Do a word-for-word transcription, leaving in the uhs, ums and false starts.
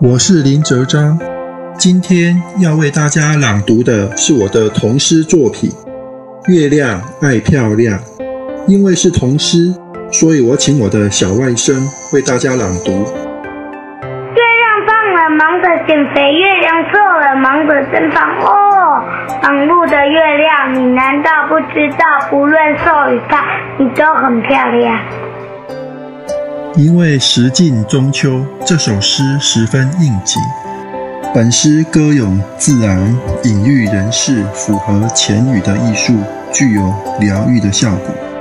我是林哲章，今天要为大家朗读的是我的童诗作品《月亮爱漂亮》。因为是童诗，所以我请我的小外甥为大家朗读。 月亮胖了忙着减肥，月亮瘦了忙着增胖。哦，忙碌的月亮，你难道不知道，不论瘦与胖，你都很漂亮。 因为时近中秋，这首诗十分应景。本诗歌咏自然，隐喻人世，符合浅语的艺术，具有疗愈的效果。